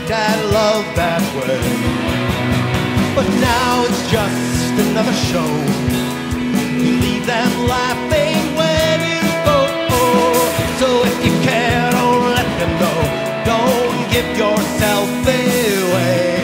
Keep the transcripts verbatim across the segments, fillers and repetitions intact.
looked at love that way. But now it's just another show. You leave them laughing when you go. So if you care, don't let them know. Don't give yourself away.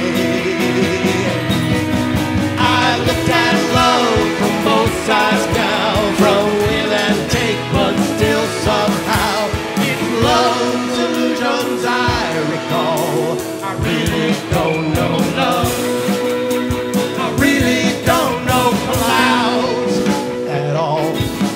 I looked at love from both sides now, from will and take, but still somehow it's love's illusions I recall. I really don't know love. I really don't know clouds at all.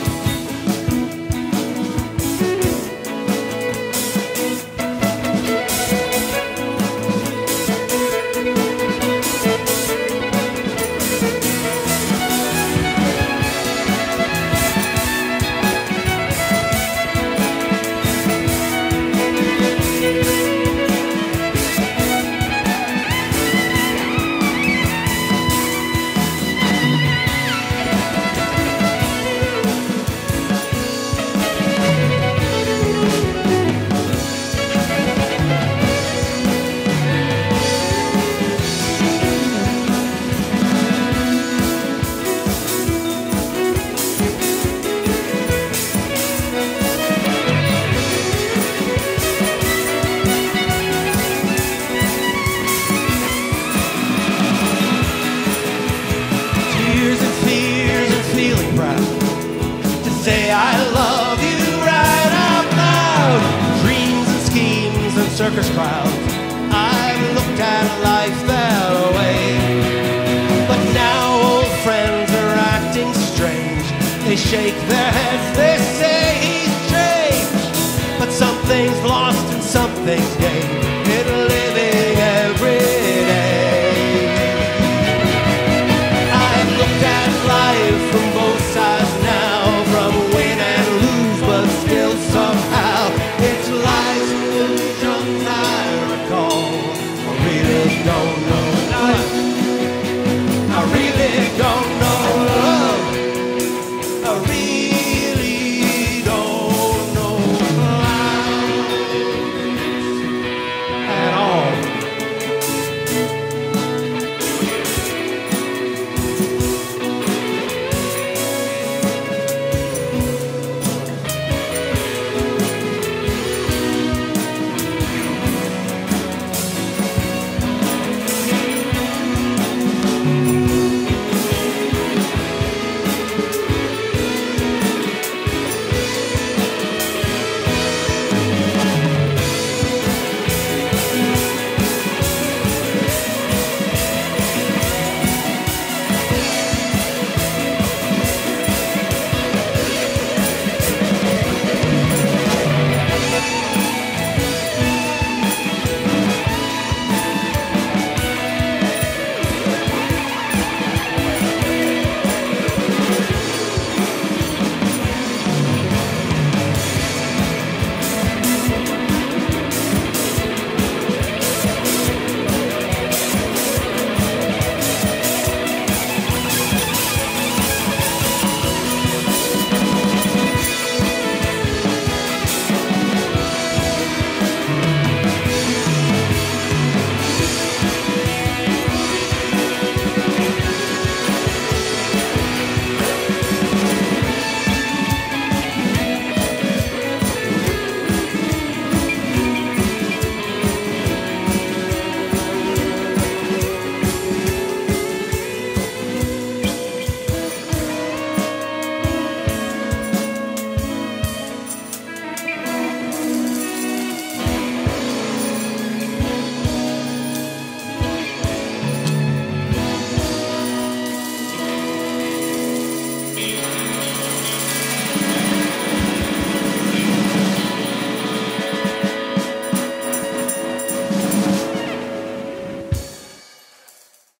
Say I love you right out loud. Dreams and schemes and circus crowds, I've looked at life that way. But now old friends are acting strange. They shake their heads, they say he's changed. But something's lost and something's gained.